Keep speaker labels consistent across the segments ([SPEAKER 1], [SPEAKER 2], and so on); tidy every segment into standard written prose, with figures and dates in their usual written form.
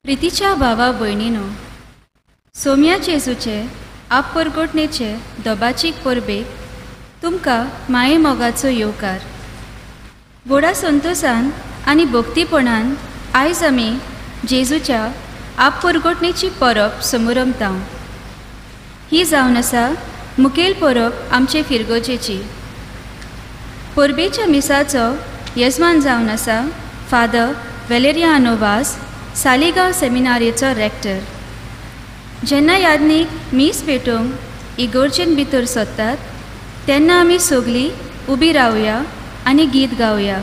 [SPEAKER 1] प्रितीच्या भावा भयणीनो, सोम्या जेजूचे आप परगोटणेचे दोबाचीक परबेक तुमकां माये मोगाचो येवकार. व्हडा संतोषान आनी भक्तीपणान आयज आमी जेजूच्या आप परगोटणेची परब समोरमतां. ही जावन आसा मुखेल परब आमचे फिरगोजेची. परबेच्या मिसाचो येजमान जावन आसा फादर वेलेरियानो वास, सालिगांव सेमिनारीचो रॅक्टर. जेन्ना यादनीक मीस पेटोवंक इगोर्जेन भितर सोदतात तेन्ना आमी सगळीं उबी रावया आनी गीत गावया.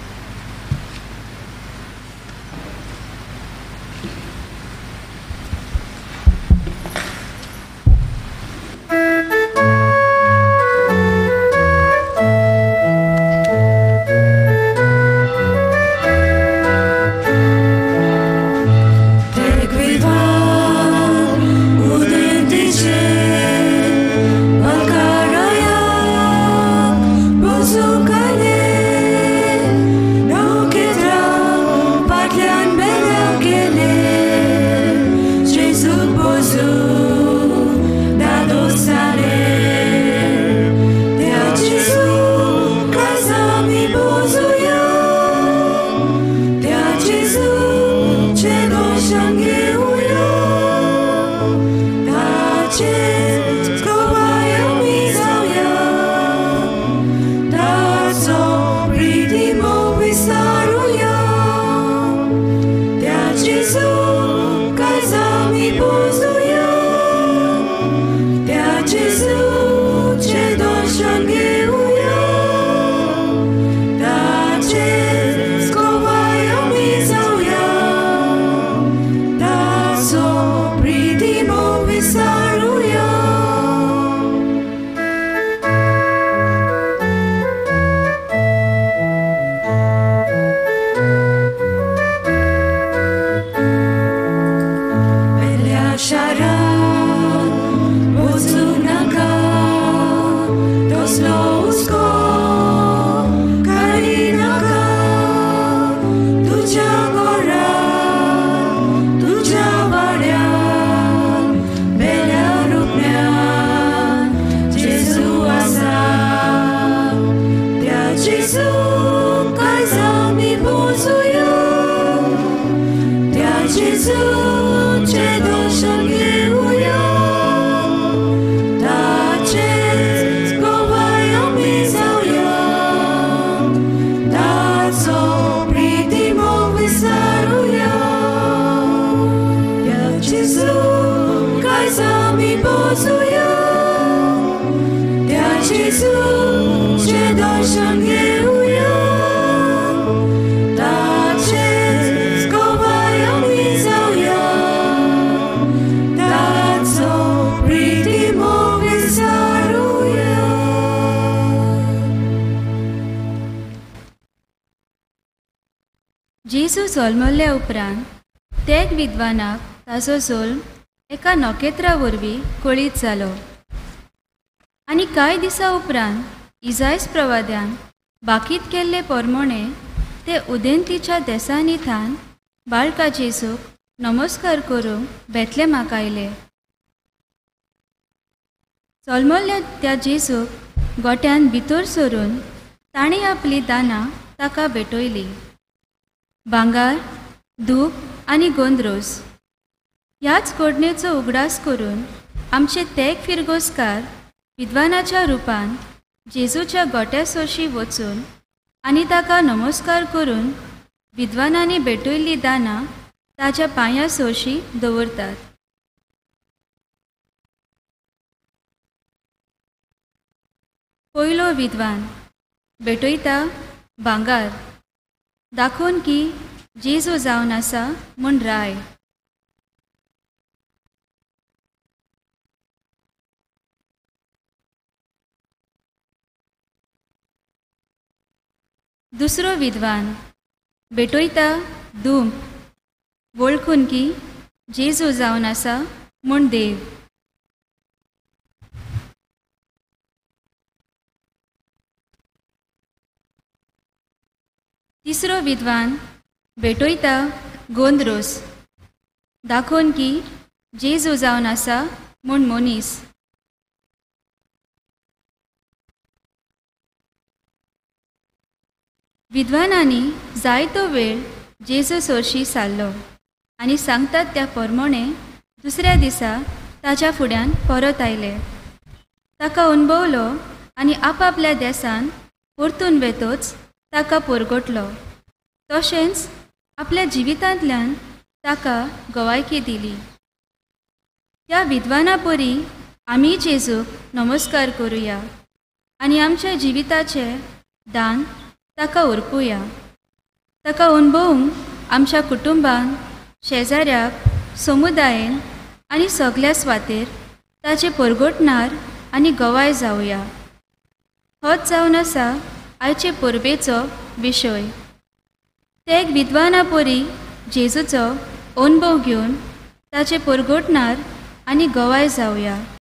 [SPEAKER 1] जेजू जल्मल्या उपरांत तेग विद्वानाक ताचो जल्म एका नखेत्रा वरवीं कळीत जालो. आनी कांय दिसां उपरांत इजायस प्रवाद्यान बाकीत केल्ले परमोणे ते उदेंतीच्या देसांनी थान बाळका जेजूक नमस्कार करूंक बेतलेमाक आयले. जल्मल्ल्या त्या जेजूक गोट्यान भितर सरून ताणें आपली दानां ताका भेटयली. भांगार, धूप आनी गोंदरोस ह्याच घडणेचो उगडास करून आमचे तेग फिरगोसकार विद्वानाच्या रुपान जेजूच्या गोट्या सोशी वचून आनी ताका नमस्कार करून विद्वानांनी भेटयल्लीं दानां ताच्या पांयां सोशी दवरतात. पयलो विद्वान भेटयता भांगार, दाखोवन की जेजू जावन आसा म्हूण राय. दुसरो विद्वान भेटयता धूप, वळखून की जेजू जावन आसा म्हूण देव. तिसरो विद्वान भेटयता गोंदरोस, दाखोवन की जेजू जावन आसा म्हूण मनीस. विद्वानांनी जायतो वेळ जेजू सोरशी सारलो आनी सांगतात त्या प्रमाणे दुसऱ्या दिसा ताच्या फुड्यान परत आयले. ताका अणभवलो आनी आपआपल्या देसान परतून वेतोच ताका परगटलो. तशेंच आपल्या जिवितांतल्यान ताका गवायकी दिली. त्या विद्वाना परी आमी जेजूक नमस्कार करुया आनी आमच्या जिविताचे दान ताका अर्पुया. ताका अणभवूंक आमच्या कुटुंबान, शेजाऱ्याक, समुदायान आनी सगळ्या स्वातेर ताचे परगटणार आनी गवाय जावया. होच जावन आसा आयचे परबेचो विशय. ते एक विद्वाना परी जेजूचो अणभव घेवन ताचे परगटणार आनी गवाय जावया.